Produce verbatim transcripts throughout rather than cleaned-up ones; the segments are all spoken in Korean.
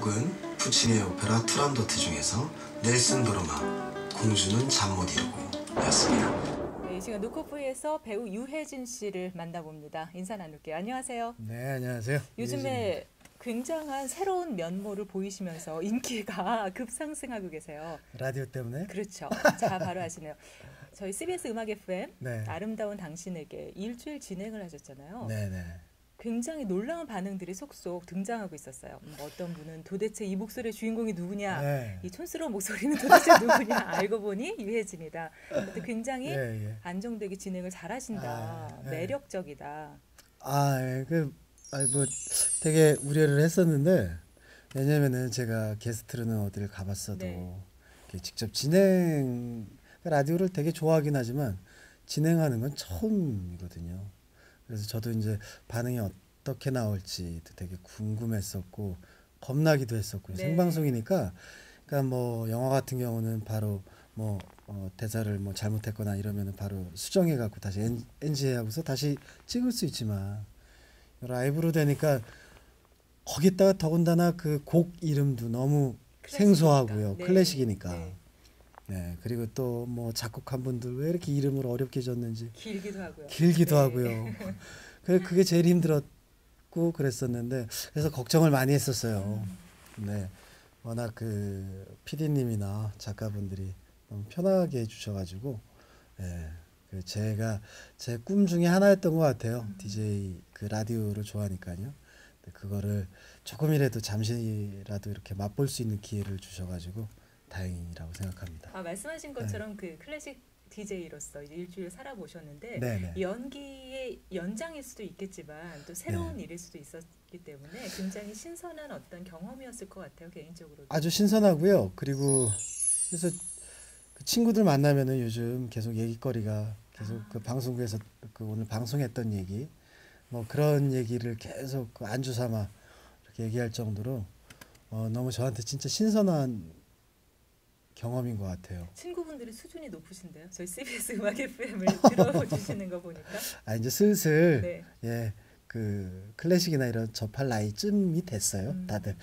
곡은 푸치니의 오페라 투란도트 중에서 넬슨 브로마 공주는 잠 못 이루고 였습니다. 네, 이 시간 노코프에서 배우 유해진 씨를 만나봅니다. 인사 나눌게요. 안녕하세요. 네, 안녕하세요. 요즘에 유해진입니다. 굉장한 새로운 면모를 보이시면서 인기가 급상승하고 계세요. 라디오 때문에? 그렇죠. 자, 바로 하시네요. 저희 씨비에스 음악 에프엠 네. 아름다운 당신에게 일주일 진행을 하셨잖아요. 네, 네. 굉장히 놀라운 반응들이 속속 등장하고 있었어요. 음, 어떤 분은 도대체 이 목소리의 주인공이 누구냐, 네. 이 촌스러운 목소리는 도대체 누구냐, 알고 보니 유해진이다. 근데 굉장히 예, 예. 안정되게 진행을 잘하신다, 아, 네. 매력적이다. 아, 예, 그, 아, 뭐, 되게 우려를 했었는데, 왜냐면은 제가 게스트로는 어디를 가봤어도, 네. 이렇게 직접 진행, 라디오를 되게 좋아하긴 하지만, 진행하는 건 처음이거든요. 그래서 저도 이제 반응이 어떻게 나올지 되게 궁금했었고, 겁나기도 했었고요. 네. 생방송이니까, 그러니까 뭐, 영화 같은 경우는 바로 뭐, 어, 대사를 뭐 잘못했거나 이러면은 바로 수정해 갖고 다시 엔, 엔지 하고서 다시 찍을 수 있지만 라이브로 되니까 거기다가 더군다나 그 곡 이름도 너무 클래식이니까. 생소하고요. 네. 클래식이니까. 네. 네. 그리고 또 뭐 작곡한 분들 왜 이렇게 이름을 어렵게 줬는지 길기도 하고요. 길기도 네. 하고요. 그 그게 제일 힘들었고 그랬었는데 그래서 걱정을 많이 했었어요. 음. 네. 워낙 그 피디님이나 작가분들이 너무 편하게 해주셔가지고, 예, 그 제가 제 꿈 중에 하나였던 것 같아요. 음. 디제이 그 라디오를 좋아하니까요. 근데 그거를 조금이라도 잠시라도 이렇게 맛볼 수 있는 기회를 주셔가지고 다행이라고 생각합니다. 아, 말씀하신 것처럼 그 클래식 디제이로서 이제 일주일 살아보셨는데 네네. 연기의 연장일 수도 있겠지만 또 새로운 일일 수도 있었기 때문에 굉장히 신선한 어떤 경험이었을 것 같아요, 개인적으로. 아주 신선하고요. 그리고 그래서 그 친구들 만나면은 요즘 계속 얘기거리가 계속 아. 그 방송국에서 그 오늘 방송했던 얘기 뭐 그런 얘기를 계속 그 안주 삼아 이렇게 얘기할 정도로 어, 너무 저한테 진짜 신선한 경험인 것 같아요. 친구분들이 수준이 높으신데요. 저희 씨비에스 음악 에프엠을 들어주시는 거 보니까. 아 이제 슬슬 네. 예 그 클래식이나 이런 접할 나이쯤이 됐어요. 음. 다들.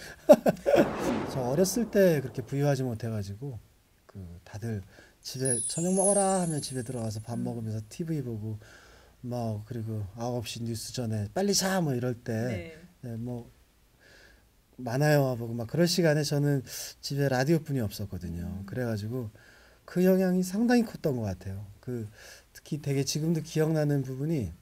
저 어렸을 때 그렇게 부유하지 못해가지고 그 다들 집에 저녁 먹어라 하면 집에 들어와서 밥 음. 먹으면서 티비 보고 뭐 그리고 아홉 시 뉴스 전에 빨리 자 뭐 이럴 때 네. 예, 뭐 만화 영화 보고 막 그럴 시간에 저는 집에 라디오뿐이 없었거든요. 음. 그래가지고 그 영향이 상당히 컸던 것 같아요. 그 특히 되게 지금도 기억나는 부분이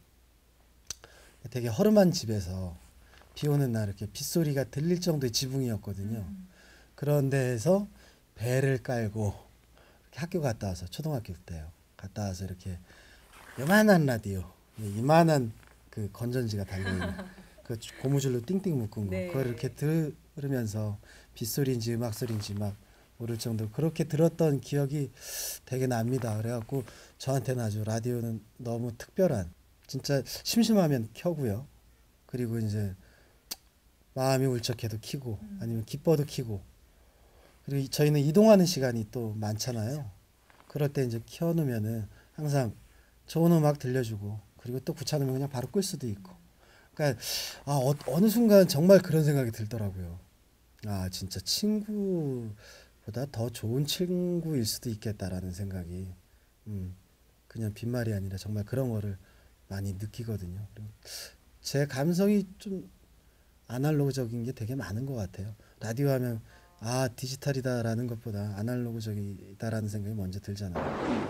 되게 허름한 집에서 비 오는 날 이렇게 빗소리가 들릴 정도의 지붕이었거든요. 음. 그런 데에서 배를 깔고 이렇게 학교 갔다 와서 초등학교 때요. 갔다 와서 이렇게 요만한 라디오, 이만한 그 건전지가 달려있는 그 고무줄로 띵띵 묶은 거 네. 그걸 이렇게 들으면서 빗소리인지 음악소리인지 막 모를 정도로 그렇게 들었던 기억이 되게 납니다. 그래갖고 저한테는 아주 라디오는 너무 특별한 진짜 심심하면 켜고요. 그리고 이제 마음이 울적해도 켜고 음. 아니면 기뻐도 켜고 그리고 저희는 이동하는 시간이 또 많잖아요. 그럴 때 이제 켜놓으면은 항상 좋은 음악 들려주고 그리고 또 귀찮으면 그냥 바로 끌 수도 있고 그러니까 아, 어, 어느 순간 정말 그런 생각이 들더라고요. 아 진짜 친구보다 더 좋은 친구일 수도 있겠다라는 생각이 음, 그냥 빈말이 아니라 정말 그런 거를 많이 느끼거든요. 그리고 제 감성이 좀 아날로그적인 게 되게 많은 것 같아요. 라디오 하면 아 디지털이다라는 것보다 아날로그적이다라는 생각이 먼저 들잖아요.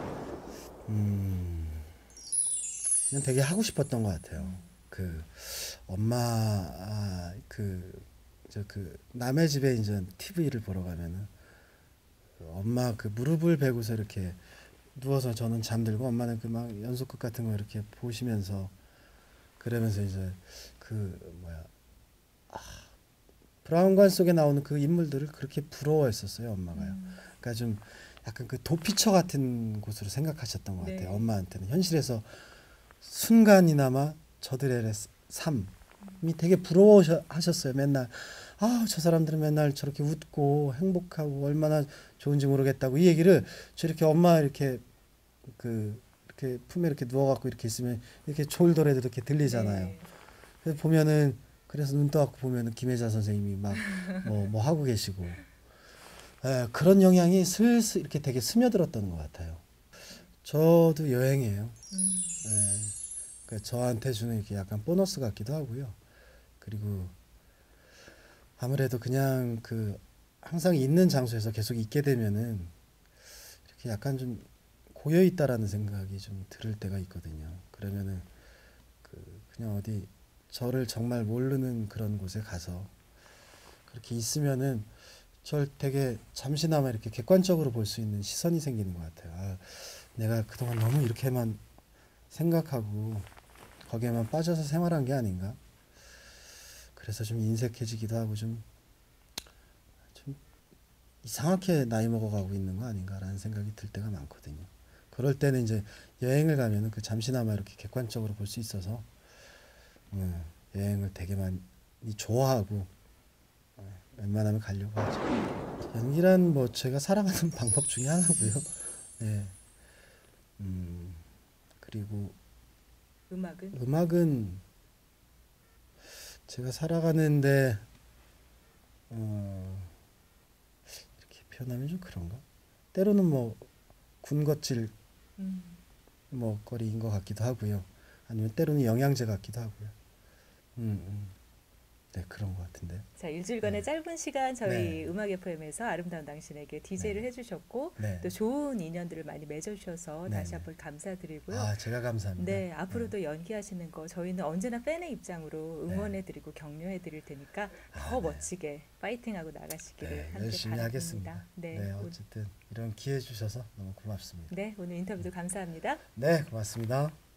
음, 그냥 되게 하고 싶었던 것 같아요. 그 엄마 아, 그 저 그 남의 집에 이제 티비를 보러 가면은 그 엄마 그 무릎을 베고서 이렇게 누워서 저는 잠들고 엄마는 그 막 연속극 같은 거 이렇게 보시면서 그러면서 이제 그 뭐야 아, 브라운관 속에 나오는 그 인물들을 그렇게 부러워했었어요 엄마가요. 음. 그러니까 좀 약간 그 도피처 같은 곳으로 생각하셨던 것 같아요. 네. 엄마한테는 현실에서 순간이나마 저들의 삶이 되게 부러워하셨어요. 맨날 아, 저 사람들은 맨날 저렇게 웃고 행복하고 얼마나 좋은지 모르겠다고 이 얘기를 저렇게 엄마 이렇게 그 이렇게 품에 이렇게 누워갖고 이렇게 있으면 이렇게 졸더라도 이렇게 들리잖아요. 네. 그래서 보면은 그래서 눈 떠갖고 보면 김혜자 선생님이 막 뭐 뭐 하고 계시고 에, 그런 영향이 슬슬 이렇게 되게 스며들었던 것 같아요. 저도 여행이에요. 음. 예, 그 저한테 주는 이렇게 약간 보너스 같기도 하고요. 그리고 아무래도 그냥 그 항상 있는 장소에서 계속 있게 되면은 이렇게 약간 좀 고여 있다라는 생각이 좀 들을 때가 있거든요. 그러면은 그 그냥 어디 저를 정말 모르는 그런 곳에 가서 그렇게 있으면은 절 되게 잠시나마 이렇게 객관적으로 볼 수 있는 시선이 생기는 것 같아요. 아, 내가 그동안 너무 이렇게만 생각하고 거기에만 빠져서 생활한 게 아닌가? 그래서 좀 인색해지기도 하고 좀, 좀 이상하게 나이 먹어가고 있는 거 아닌가라는 생각이 들 때가 많거든요. 그럴 때는 이제 여행을 가면은 그 잠시나마 이렇게 객관적으로 볼 수 있어서 음, 여행을 되게 많이 좋아하고 어, 웬만하면 가려고 하죠. 연기란 뭐 제가 살아가는 방법 중에 하나고요. 네. 음, 그리고 음악은 음악은 제가 살아가는데 어, 이렇게 표현하면 좀 그런가? 때로는 뭐 군것질 음. 먹거리인 것 같기도 하고요. 아니면 때로는 영양제 같기도 하고요. 음, 음. 네, 그런 것 같은데. 자, 일주일간의 네. 짧은 시간 저희 네. 음악 에프엠에서 아름다운 당신에게 디제이를 네. 해주셨고 네. 또 좋은 인연들을 많이 맺어주셔서 네, 다시 네. 한번 감사드리고요. 아, 제가 감사합니다. 네, 앞으로도 연기하시는 거 저희는 언제나 팬의 입장으로 네. 응원해드리고 격려해드릴 테니까 더 아, 네. 멋지게 파이팅하고 나가시기를 네, 함께 열심히 바랍니다. 하겠습니다. 네, 네, 오- 어쨌든 이런 기회 주셔서 너무 고맙습니다. 네, 오늘 인터뷰도 감사합니다. 네, 고맙습니다.